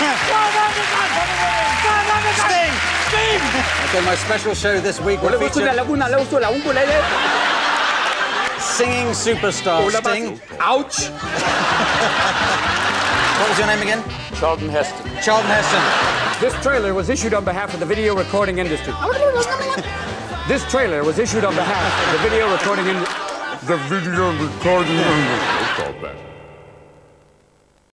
Sting! Okay, my special show this week will feature singing superstar Sting. Ouch! What was your name again? Charlton Heston. Charlton Heston. This trailer was issued on behalf of the video recording industry. This trailer was issued on behalf of the video recording industry. The video recording industry.